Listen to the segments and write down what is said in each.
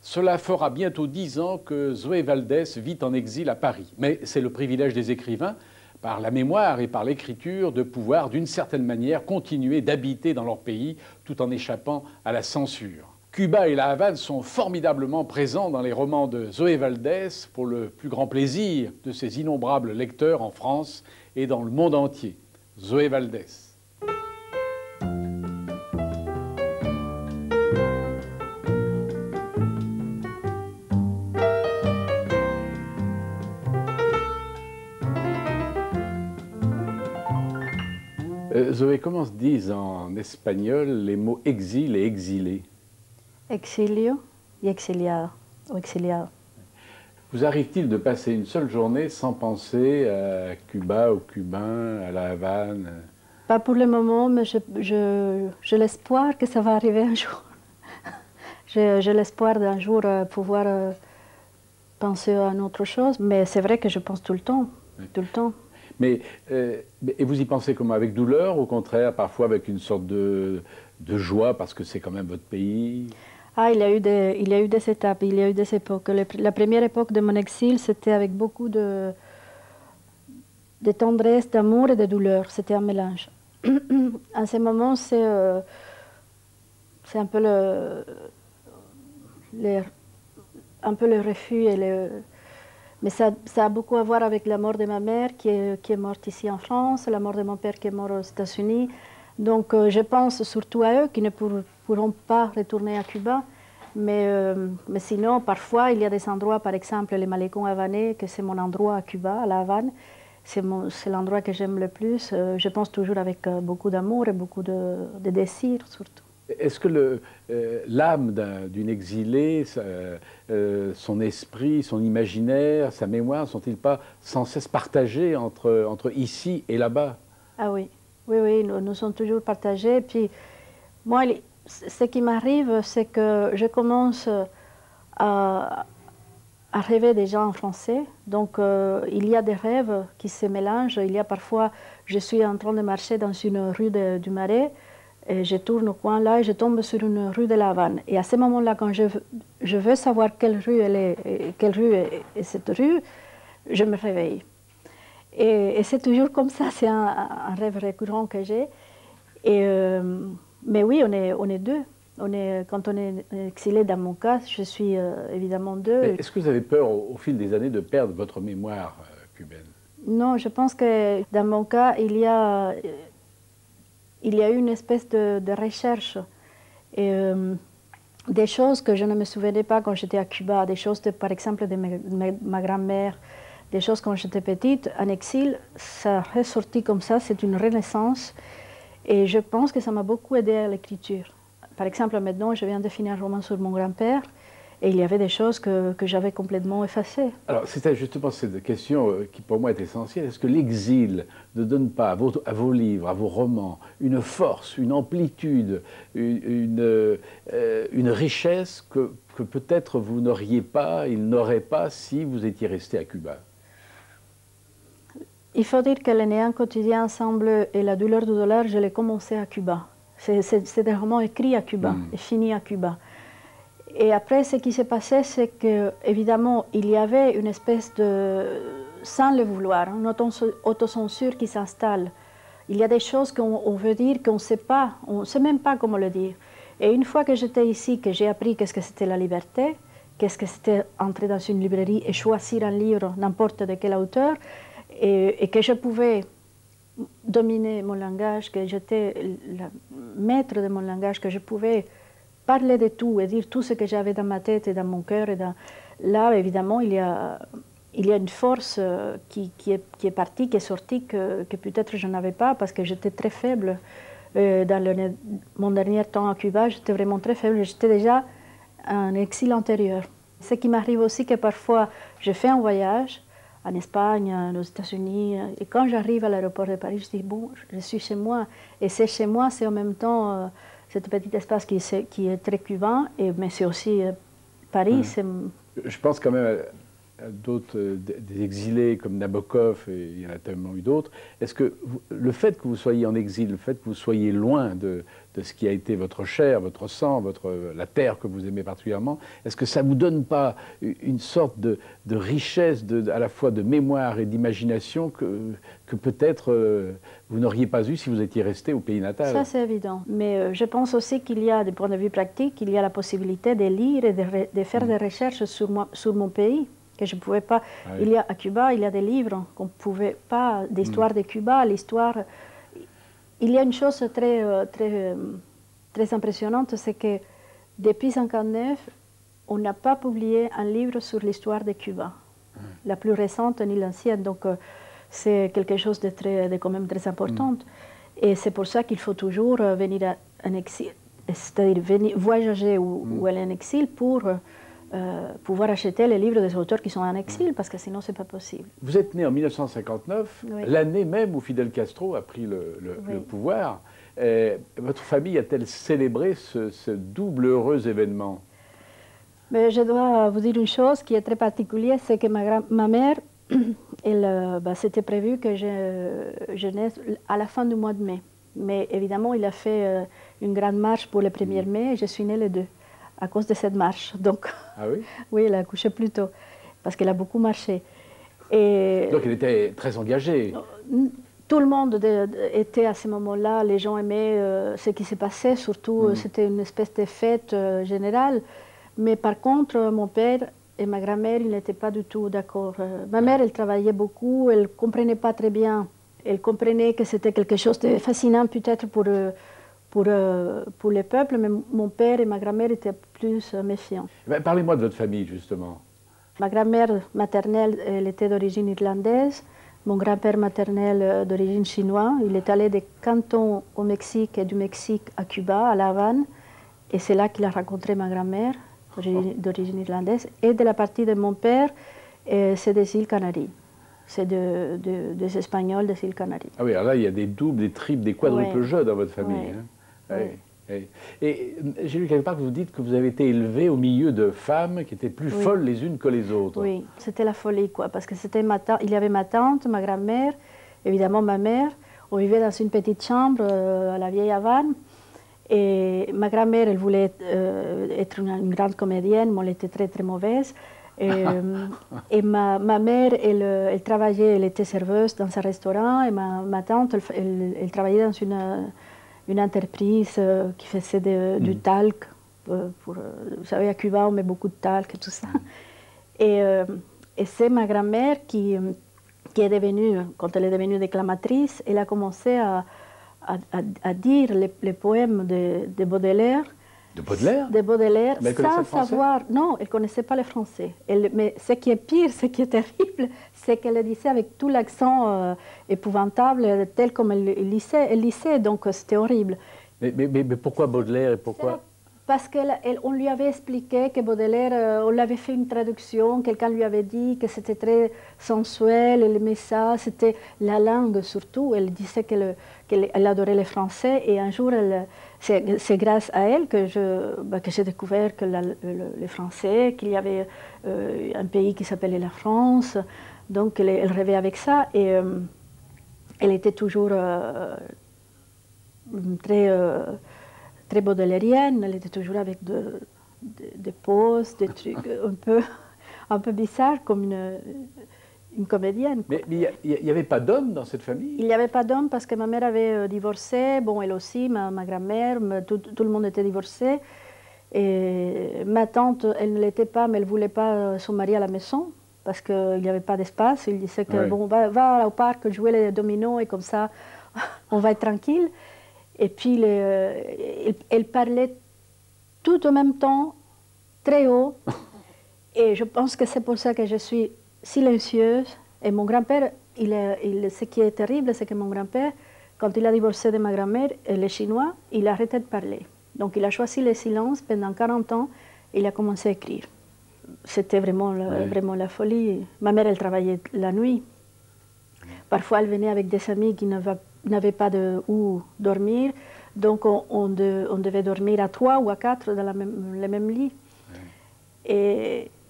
Cela fera bientôt 10 ans que Zoé Valdès vit en exil à Paris. Mais c'est le privilège des écrivains, par la mémoire et par l'écriture, de pouvoir, d'une certaine manière, continuer d'habiter dans leur pays tout en échappant à la censure. Cuba et la Havane sont formidablement présents dans les romans de Zoé Valdès pour le plus grand plaisir de ses innombrables lecteurs en France et dans le monde entier. Zoé Valdès. Zoé, comment se disent en espagnol les mots exil et exilé? Exilio y exiliado, o exiliado. Vous arrive-t-il de passer une seule journée sans penser à Cuba, aux Cubains, à la Havane? Pas pour le moment, mais j'ai l'espoir que ça va arriver un jour. J'ai l'espoir d'un jour pouvoir penser à une autre chose, mais c'est vrai que je pense tout le temps, Oui. tout le temps. Mais et vous y pensez comment? Avec douleur, au contraire, parfois avec une sorte de joie, parce que c'est quand même votre pays? Ah, il y a eu des étapes, il y a eu des époques. La première époque de mon exil, c'était avec beaucoup de tendresse, d'amour et de douleur. C'était un mélange. À ce moment, c'est un peu un peu le refus et mais ça a beaucoup à voir avec la mort de ma mère qui est morte ici en France, la mort de mon père qui est mort aux États-Unis. Donc je pense surtout à eux qui ne pourront pas retourner à Cuba. Mais sinon, parfois, il y a des endroits, par exemple les Malecons havanais, que c'est mon endroit à Cuba, à La Havane. C'est l'endroit que j'aime le plus. Je pense toujours avec beaucoup d'amour et beaucoup de désir, surtout. Est-ce que l'âme d'une exilée, son esprit, son imaginaire, sa mémoire, sont-ils pas sans cesse partagés entre ici et là-bas? Ah oui, oui, oui, nous sommes toujours partagés. Puis moi, ce qui m'arrive, c'est que je commence à rêver déjà en français. Donc il y a des rêves qui se mélangent. Il y a parfois, je suis en train de marcher dans une rue du Marais, et je tourne au coin là et je tombe sur une rue de La Havane. Et à ce moment-là, quand je veux savoir quelle rue elle est, quelle rue est cette rue, je me réveille. Et c'est toujours comme ça, c'est un rêve récurrent que j'ai. Mais oui, on est deux. Quand on est exilé, dans mon cas, je suis évidemment deux. Est-ce que vous avez peur au fil des années de perdre votre mémoire cubaine? Non, je pense que dans mon cas, il y a eu une espèce de recherche. Et des choses que je ne me souvenais pas quand j'étais à Cuba, des choses, par exemple, de ma grand-mère, des choses quand j'étais petite, en exil, ça a ressorti comme ça, c'est une renaissance. Et je pense que ça m'a beaucoup aidé à l'écriture. Par exemple, maintenant, je viens de finir un roman sur mon grand-père, et il y avait des choses que j'avais complètement effacées. Alors, c'était justement cette question qui, pour moi, est essentielle. Est-ce que l'exil ne donne pas à vos livres, à vos romans, une force, une amplitude, une richesse que peut-être vous n'auriez pas, il n'aurait pas si vous étiez resté à Cuba? Il faut dire que Le néant quotidien ensemble et La douleur du dollar, je l'ai commencé à Cuba. C'est des romans écrits à Cuba et finis à Cuba. Et après, ce qui s'est passé, c'est qu'évidemment, il y avait une espèce de, sans le vouloir, une autocensure qui s'installe. Il y a des choses qu'on veut dire qu'on ne sait pas, on ne sait même pas comment le dire. Et une fois que j'étais ici, que j'ai appris qu'est-ce que c'était la liberté, qu'est-ce que c'était entrer dans une librairie et choisir un livre, n'importe de quel auteur, et que je pouvais dominer mon langage, que j'étais le maître de mon langage, que je pouvais parler de tout et dire tout ce que j'avais dans ma tête et dans mon cœur. Là, évidemment, il y a une force qui est partie, qui est sortie, que peut-être je n'avais pas parce que j'étais très faible. Dans mon dernier temps à Cuba, j'étais vraiment très faible. J'étais déjà en exil antérieur. Ce qui m'arrive aussi, que parfois, je fais un voyage en Espagne, aux États-Unis, et quand j'arrive à l'aéroport de Paris, je dis, bon, je suis chez moi. Et c'est chez moi, c'est en même temps cet petit espace qui est très cubain, mais c'est aussi Paris. Je pense quand même d'autres, des exilés comme Nabokov, et il y en a tellement eu d'autres. Est-ce que le fait que vous soyez en exil, le fait que vous soyez loin de ce qui a été votre chair, votre sang, la terre que vous aimez particulièrement, est-ce que ça ne vous donne pas une sorte de richesse, à la fois de mémoire et d'imagination que peut-être vous n'auriez pas eu si vous étiez resté au pays natal? Ça, c'est évident. Mais je pense aussi qu'il y a, du point de vue pratique, il y a la possibilité de lire et de faire des recherches sur mon pays, que je ne pouvais pas. Ah oui. Il y a, à Cuba, il y a des livres qu'on ne pouvait pas, d'histoire de Cuba, l'histoire. Il y a une chose très impressionnante, c'est que depuis 1959, on n'a pas publié un livre sur l'histoire de Cuba, la plus récente ni l'ancienne. Donc, c'est quelque chose de quand même très important. Et c'est pour ça qu'il faut toujours venir en exil, c'est-à-dire voyager ou aller en exil pour pouvoir acheter les livres des auteurs qui sont en exil, parce que sinon, ce n'est pas possible. Vous êtes né en 1959, oui. L'année même où Fidel Castro a pris le pouvoir. Votre famille a-t-elle célébré ce double heureux événement? Mais je dois vous dire une chose qui est très particulière, c'est que ma mère, c'était prévu que je naisse à la fin du mois de mai. Mais évidemment, il a fait une grande marche pour le 1er mai et je suis née le 2 à cause de cette marche. Donc, ah oui? Oui, elle a accouché plus tôt parce qu'elle a beaucoup marché. Et donc, elle était très engagée. Tout le monde était à ce moment-là, les gens aimaient ce qui s'est passé, surtout c'était une espèce de fête générale. Mais par contre, mon père et ma grand-mère, ils n'étaient pas du tout d'accord. Ma mère, elle travaillait beaucoup, elle ne comprenait pas très bien. Elle comprenait que c'était quelque chose de fascinant peut-être pour le peuple, mais mon père et ma grand-mère étaient plus méfiants. Parlez-moi de votre famille, justement. Ma grand-mère maternelle, elle était d'origine irlandaise. Mon grand-père maternel d'origine chinoise. Il est allé des cantons au Mexique et du Mexique à Cuba, à La Havane. Et c'est là qu'il a rencontré ma grand-mère, d'origine irlandaise. Et de la partie de mon père, c'est des îles Canaries. C'est des Espagnols des îles Canaries. Ah oui, alors là, il y a des doubles, des triples, des quadruples jeux dans votre famille. Oui. Hein. Oui. Oui. Et j'ai lu quelque part que vous dites que vous avez été élevé au milieu de femmes qui étaient plus folles les unes que les autres. Oui, c'était la folie, quoi, parce que il y avait ma tante, ma grand-mère, évidemment ma mère. On vivait dans une petite chambre à la vieille Havane. Et ma grand-mère, elle voulait être une grande comédienne, mais elle était très, très mauvaise. Et ma mère, elle travaillait, elle était serveuse dans un restaurant, et ma tante, elle travaillait dans une entreprise qui faisait du talc. Vous savez, à Cuba, on met beaucoup de talc et tout ça. Et c'est ma grand-mère qui est devenue, quand elle est devenue déclamatrice, elle a commencé à dire les poèmes de Baudelaire. De Baudelaire? De Baudelaire, mais sans savoir. Non, elle ne connaissait pas le français. Mais ce qui est pire, ce qui est terrible, c'est qu'elle le disait avec tout l'accent épouvantable, tel comme elle lisait, donc c'était horrible. Mais pourquoi Baudelaire et pourquoi? Parce qu'on lui avait expliqué que Baudelaire, on l'avait fait une traduction, quelqu'un lui avait dit que c'était très sensuel, elle aimait ça, c'était la langue surtout. Elle disait qu'elle adorait le français et un jour, c'est grâce à elle que j'ai découvert que le français, qu'il y avait un pays qui s'appelait la France. Donc elle rêvait avec ça et elle était toujours très baudelairienne, elle était toujours avec des poses, des trucs un peu bizarres, comme une comédienne. Mais il n'y avait pas d'homme dans cette famille? Il n'y avait pas d'homme parce que ma mère avait divorcé, bon, elle aussi, ma grand-mère, tout le monde était divorcé. Et ma tante, elle ne l'était pas, mais elle ne voulait pas son mari à la maison parce qu'il n'y avait pas d'espace. Il disait que, bon, va au parc jouer les dominos et comme ça, on va être tranquille. Et puis, elle parlait tout en même temps, très haut. Et je pense que c'est pour ça que je suis silencieuse. Et mon grand-père, ce qui est terrible, c'est que mon grand-père, quand il a divorcé de ma grand-mère, elle est chinois, il a arrêté de parler. Donc, il a choisi le silence pendant 40 ans et il a commencé à écrire. C'était vraiment la folie. Ma mère, elle travaillait la nuit. Parfois, elle venait avec des amis qui n'avaient pas où dormir, donc on devait dormir à 3 ou à 4 dans le même lit. Et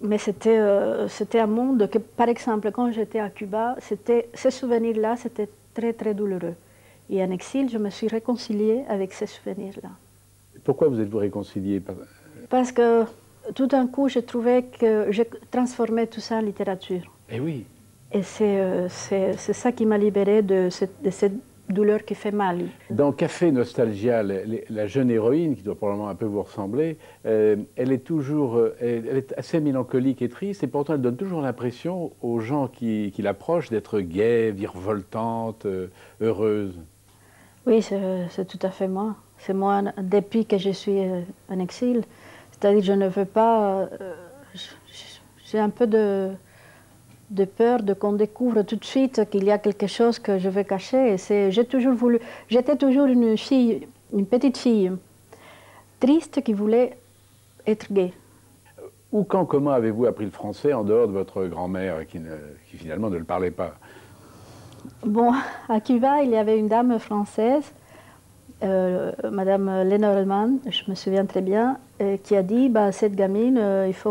Mais c'était un monde que, par exemple, quand j'étais à Cuba, ces souvenirs-là, c'était très, très douloureux. Et en exil, je me suis réconciliée avec ces souvenirs-là. Pourquoi vous êtes-vous réconcilié? Parce que tout d'un coup, je trouvais que je transformais tout ça en littérature. Eh oui. Et c'est ça qui m'a libérée de cette douleur qui fait mal. Dans Café Nostalgia, la jeune héroïne, qui doit probablement un peu vous ressembler, elle est assez mélancolique et triste, et pourtant elle donne toujours l'impression aux gens qui l'approchent d'être gaie, virevoltante, heureuse. Oui, c'est tout à fait moi. C'est moi depuis que je suis en exil. C'est-à-dire que je ne veux pas... j'ai un peu de peur qu'on découvre tout de suite qu'il y a quelque chose que je veux cacher. J'étais toujours une petite fille triste qui voulait être gaie. Où, quand, comment avez-vous appris le français en dehors de votre grand-mère qui finalement ne le parlait pas? Bon, à Cuba, il y avait une dame française, Madame Lenormand, je me souviens très bien, qui a dit bah, cette gamine, il faut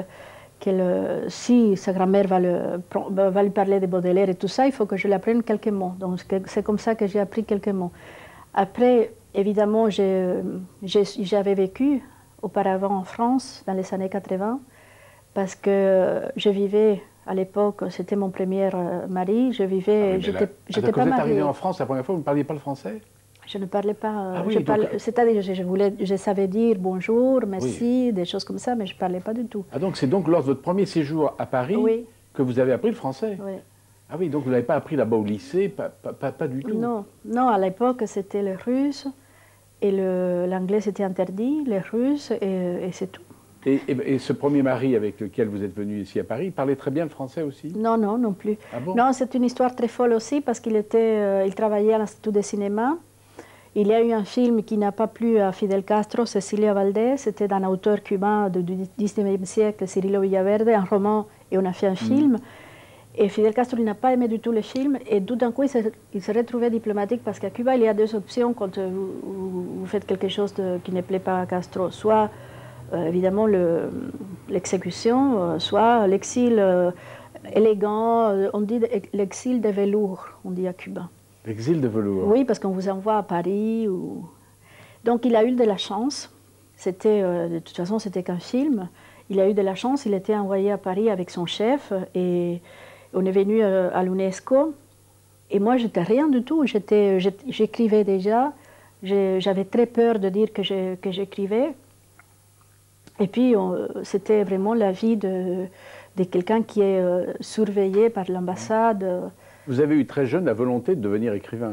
si sa grand-mère va lui parler de Baudelaire et tout ça, il faut que je lui apprenne quelques mots. Donc c'est comme ça que j'ai appris quelques mots. Après, évidemment, j'avais vécu auparavant en France, dans les années 80, parce que je vivais, à l'époque, c'était mon premier mari, je vivais, j'étais pas mariée. Quand vous êtes arrivée en France la première fois, vous ne parliez pas le français? Je ne parlais pas, oui, c'est-à-dire je savais dire bonjour, merci, des choses comme ça, mais je ne parlais pas du tout. Ah donc c'est donc lors de votre premier séjour à Paris que vous avez appris le français? Oui. Ah oui, donc vous n'avez pas appris là-bas au lycée, pas du tout? Non, non, à l'époque c'était le russe, et l'anglais c'était interdit, le russe, et c'est tout. Et ce premier mari avec lequel vous êtes venu ici à Paris, il parlait très bien le français aussi? Non, non, non plus. Ah bon? Non, c'est une histoire très folle aussi, parce qu'il travaillait à l'Institut de cinéma. Il y a eu un film qui n'a pas plu à Fidel Castro, Cecilia Valdés, c'était d'un auteur cubain du XIXe siècle, Cirilo Villaverde, un roman, et on a fait un film. Et Fidel Castro n'a pas aimé du tout le film, et tout d'un coup il s'est retrouvé diplomatique, parce qu'à Cuba il y a deux options quand vous faites quelque chose qui ne plaît pas à Castro, soit évidemment l'exécution, soit l'exil élégant, on dit l'exil de velours, on dit à Cuba. L'exil de velours. Oui, parce qu'on vous envoie à Paris. Donc il a eu de la chance. De toute façon, c'était qu'un film. Il a eu de la chance, il était envoyé à Paris avec son chef et on est venu à l'UNESCO. Et moi, j'étais rien du tout. J'écrivais déjà. J'avais très peur de dire que j'écrivais. Et puis, c'était vraiment la vie de quelqu'un qui est surveillé par l'ambassade. Vous avez eu très jeune la volonté de devenir écrivain?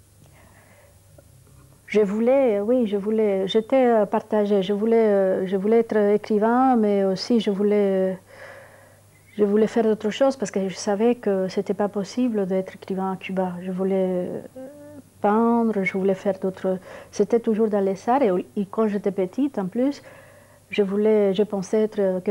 J'étais partagée. Je voulais être écrivain, mais aussi je voulais faire autre chose parce que je savais que ce n'était pas possible d'être écrivain à Cuba. Je voulais peindre, je voulais faire d'autres... C'était toujours dans les arts et quand j'étais petite, en plus, je pensais que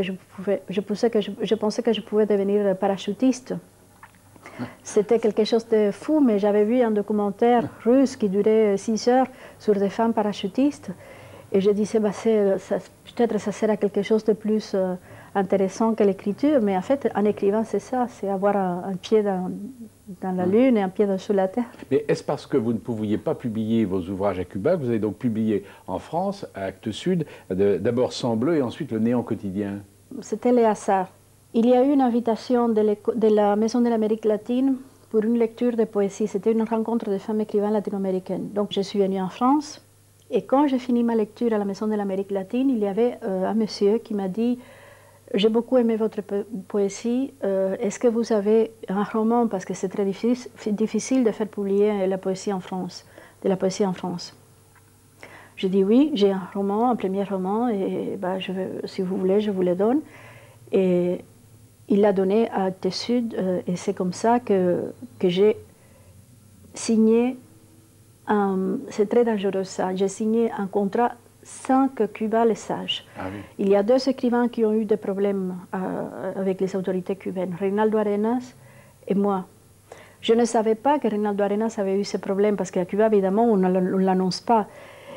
je pouvais devenir parachutiste. C'était quelque chose de fou, mais j'avais vu un documentaire russe qui durait 6 heures sur des femmes parachutistes. Et je disais, bah, peut-être ça sera quelque chose de plus intéressant que l'écriture. Mais en fait, en écrivant, c'est ça, c'est avoir un pied dans la Lune et un pied sous la Terre. Mais est-ce parce que vous ne pouviez pas publier vos ouvrages à Cuba que vous avez donc publié en France, à Actes Sud, d'abord Sang Bleu et ensuite Le Néant quotidien? C'était les hasards. Il y a eu une invitation de la Maison de l'Amérique latine pour une lecture de poésie. C'était une rencontre de femmes écrivaines latino-américaines. Donc je suis venue en France et quand j'ai fini ma lecture à la Maison de l'Amérique latine, il y avait un monsieur qui m'a dit « J'ai beaucoup aimé votre poésie. Est-ce que vous avez un roman ?» Parce que c'est très difficile de faire publier la poésie en France, de la poésie en France. J'ai dit « Oui, j'ai un roman, un premier roman, et bah, si vous voulez, je vous le donne. » Et il l'a donné à Actes Sud et c'est comme ça que j'ai signé, c'est très dangereux ça, j'ai signé un contrat sans que Cuba le sache. Ah oui. Il y a 2 écrivains qui ont eu des problèmes avec les autorités cubaines, Reinaldo Arenas et moi. Je ne savais pas que Reinaldo Arenas avait eu ces problèmes parce qu'à Cuba, évidemment, on ne l'annonce pas.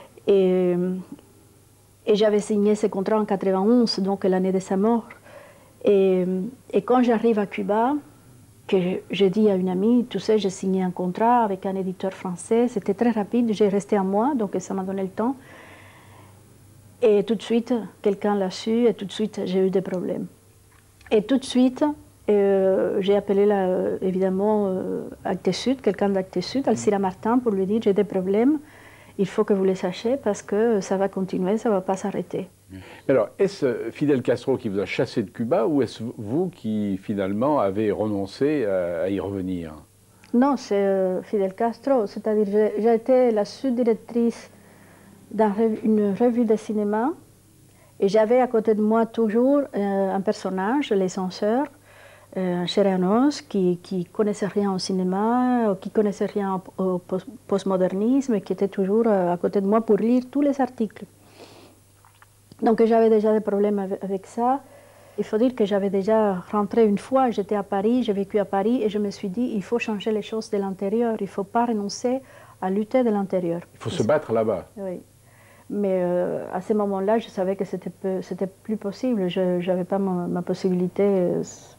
Et j'avais signé ce contrat en 91, donc l'année de sa mort. Et, et quand j'arrive à Cuba, que j'ai dit à une amie, tu sais, j'ai signé un contrat avec un éditeur français, c'était très rapide, j'ai resté un mois, donc ça m'a donné le temps. Et tout de suite, quelqu'un l'a su, et tout de suite, j'ai eu des problèmes. Et tout de suite, j'ai appelé évidemment Actes Sud, quelqu'un d'Actes Sud, Alcira Martin, pour lui dire j'ai des problèmes, il faut que vous les sachiez parce que ça va continuer, ça ne va pas s'arrêter. Alors, est-ce Fidel Castro qui vous a chassé de Cuba ou est-ce vous qui finalement avez renoncé à y revenir? Non, c'est Fidel Castro, c'est-à-dire j'ai été la sous-directrice d'une revue de cinéma et j'avais à côté de moi toujours un personnage, les censeurs, Chérianos, qui connaissait rien au cinéma, qui connaissait rien au postmodernisme, et qui était toujours à côté de moi pour lire tous les articles. Donc j'avais déjà des problèmes avec ça. Il faut dire que j'avais déjà rentré une fois, j'étais à Paris, j'ai vécu à Paris, et je me suis dit, il faut changer les choses de l'intérieur, il ne faut pas renoncer à lutter de l'intérieur. Il faut se battre là-bas. Oui. Mais à ce moment-là, je savais que c'était plus possible, je n'avais pas ma possibilité.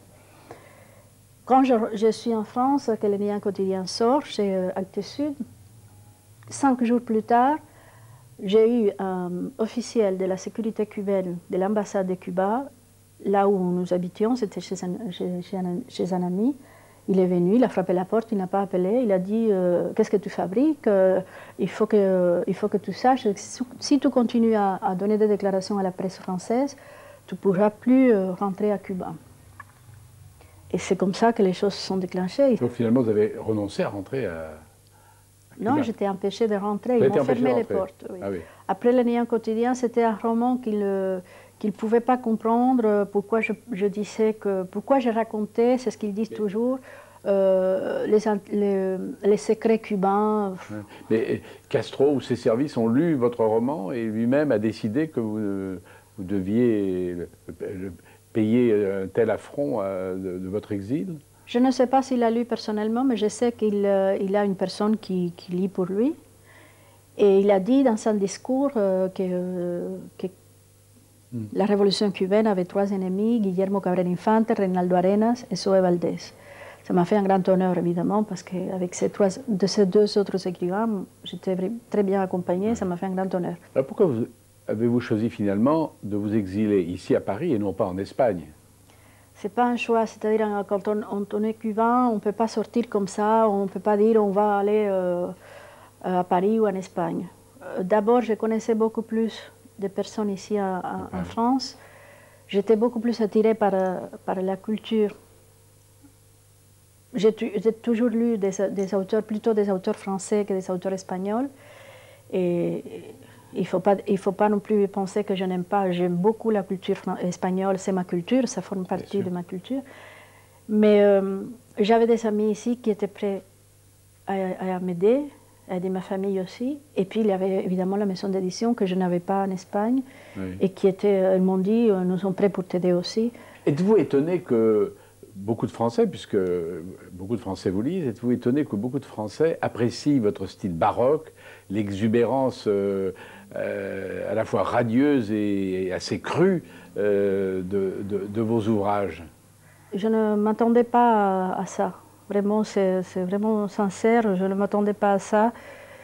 Quand je suis en France, que le lien quotidien sort chez Actes Sud, 5 jours plus tard, j'ai eu un officiel de la sécurité cubaine de l'ambassade de Cuba, là où nous habitions, c'était chez un ami. Il est venu, il a frappé la porte, il n'a pas appelé, il a dit qu'est-ce que tu fabriques, il faut que tu saches que si tu continues à donner des déclarations à la presse française, tu ne pourras plus rentrer à Cuba. Et c'est comme ça que les choses se sont déclenchées. Donc finalement, vous avez renoncé à rentrer à Cuba? Non, j'étais empêchée de rentrer, ils m'ont fermé les portes. Oui. Ah oui. Après Le Néant quotidien, c'était un roman qu'il ne pouvait pas comprendre, pourquoi je disais que, pourquoi je racontais, c'est ce qu'ils disent toujours, les secrets cubains. Mais Castro ou ses services ont lu votre roman et lui-même a décidé que vous deviez payer un tel affront de votre exil? Je ne sais pas s'il a lu personnellement, mais je sais qu'il a une personne qui lit pour lui. Et il a dit dans son discours que la révolution cubaine avait 3 ennemis, Guillermo Cabrera Infante, Reinaldo Arenas et Zoé Valdés. Ça m'a fait un grand honneur, évidemment, parce qu'avec ces 2 autres écrivains, j'étais très bien accompagnée, ça m'a fait un grand honneur. Alors pourquoi avez-vous choisi finalement de vous exiler ici à Paris et non pas en Espagne? Ce n'est pas un choix, c'est-à-dire quand on est cubain, on ne peut pas sortir comme ça, on ne peut pas dire on va aller à Paris ou en Espagne. D'abord, je connaissais beaucoup plus de personnes ici en France. J'étais beaucoup plus attirée par la culture. J'ai toujours lu des auteurs, plutôt des auteurs français que des auteurs espagnols. Et il ne faut pas non plus penser que je n'aime pas. J'aime beaucoup la culture espagnole, c'est ma culture, ça forme partie de ma culture. Mais j'avais des amis ici qui étaient prêts à m'aider, à aider ma famille aussi. Et puis il y avait évidemment la maison d'édition que je n'avais pas en Espagne, et qui ils m'ont dit nous sommes prêts pour t'aider aussi. Êtes-vous étonné que beaucoup de Français, puisque beaucoup de Français vous lisent, êtes-vous étonné que beaucoup de Français apprécient votre style baroque, l'exubérance à la fois radieuse et assez crue de vos ouvrages? Je ne m'attendais pas à ça. Vraiment, c'est vraiment sincère, je ne m'attendais pas à ça.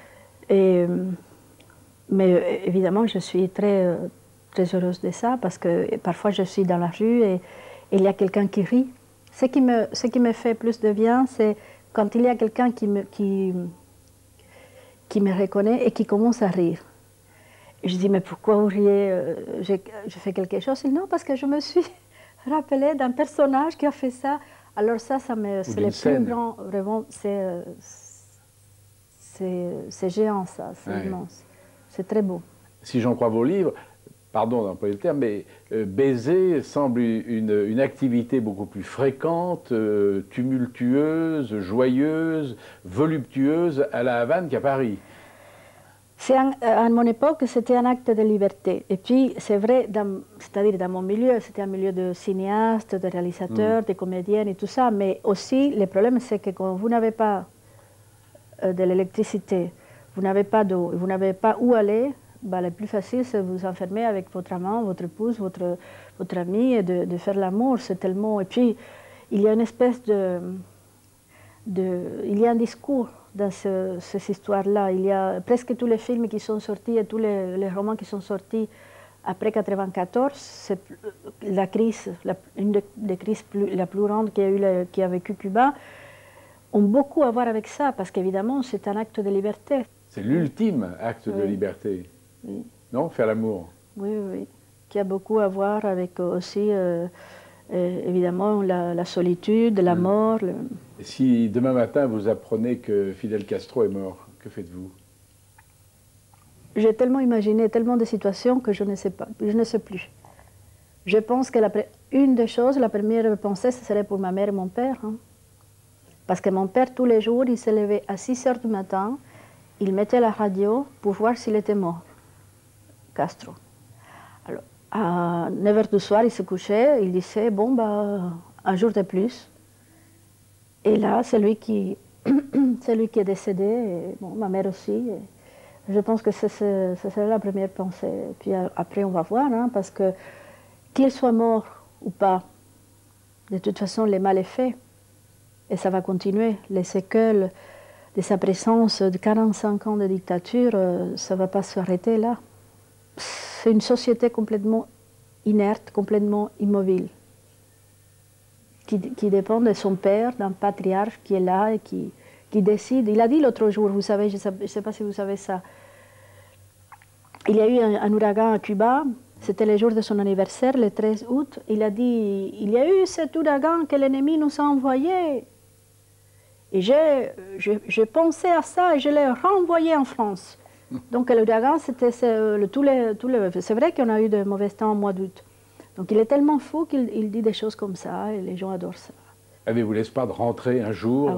Mais évidemment, je suis très heureuse de ça, parce que parfois je suis dans la rue et il y a quelqu'un qui rit. Ce qui me fait plus de bien, c'est quand il y a quelqu'un qui me reconnaît et qui commence à rire. Et je dis, mais pourquoi vous riez? Je fais quelque chose? Il dit, non, parce que je me suis rappelée d'un personnage qui a fait ça. Alors ça c'est le plus grand, vraiment, c'est géant ça, c'est immense. C'est très beau. Si j'en crois vos livres, pardon d'employer le terme, mais baiser semble une activité beaucoup plus fréquente, tumultueuse, joyeuse, voluptueuse à La Havane qu'à Paris. À mon époque, c'était un acte de liberté. Et puis, c'est vrai, c'est-à-dire dans mon milieu, c'était un milieu de cinéastes, de réalisateurs, de comédiennes et tout ça, mais aussi, le problème, c'est que quand vous n'avez pas de l'électricité, vous n'avez pas d'eau, vous n'avez pas où aller, bah, le plus facile, c'est de vous enfermer avec votre amant, votre épouse, votre ami et de faire l'amour. C'est tellement... Et puis, il y a une espèce il y a un discours dans ces histoires-là. Il y a presque tous les films qui sont sortis et tous les romans qui sont sortis après 1994, c'est la crise, une des crises la plus grande qui a vécu Cuba, ont beaucoup à voir avec ça, parce qu'évidemment, c'est un acte de liberté. C'est l'ultime acte de liberté, non? Faire l'amour. Oui, oui, qui a beaucoup à voir avec aussi, évidemment, la solitude, la mort. Et si demain matin, vous apprenez que Fidel Castro est mort, que faites-vous? J'ai tellement imaginé tellement de situations que je ne sais pas, je ne sais plus. Je pense que une des choses, la première pensée, ce serait pour ma mère et mon père. Hein. Parce que mon père, tous les jours, il se levait à 6 heures du matin, il mettait la radio pour voir s'il était mort, Castro. Alors, à 9 heures du soir, il se couchait, il disait, bon, bah, un jour de plus. Et là, c'est lui qui est décédé, et bon, ma mère aussi. Et je pense que ce serait la première pensée. Et puis après, on va voir, hein, parce que qu'il soit mort ou pas, de toute façon, le mal est fait. Et ça va continuer. Les séquelles de sa présence de 45 ans de dictature, ça ne va pas s'arrêter là. C'est une société complètement inerte, complètement immobile, qui dépend de son père, d'un patriarche qui est là et qui décide. Il a dit l'autre jour, vous savez, je ne sais pas si vous savez ça, il y a eu un ouragan à Cuba, c'était le jour de son anniversaire, le 13 août, il a dit, il y a eu cet ouragan que l'ennemi nous a envoyé. Et j'ai pensé à ça et je l'ai renvoyé en France. Donc l'ouragan, c'est vrai qu'on a eu de mauvais temps au mois d'août. Donc il est tellement fou qu'il dit des choses comme ça et les gens adorent ça. Avez-vous l'espoir de rentrer un jour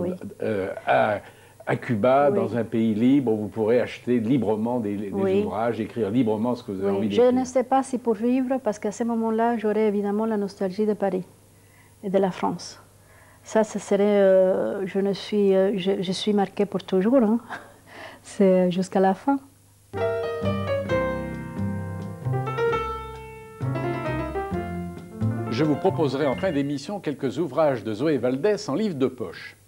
à Cuba, dans un pays libre, où vous pourrez acheter librement des ouvrages, écrire librement ce que vous avez envie d'écrire? Je ne sais pas si pour vivre, parce qu'à ce moment-là, j'aurais évidemment la nostalgie de Paris et de la France. Ça serait... je suis marquée pour toujours, hein. C'est jusqu'à la fin. Je vous proposerai en fin d'émission quelques ouvrages de Zoé Valdés en livre de poche.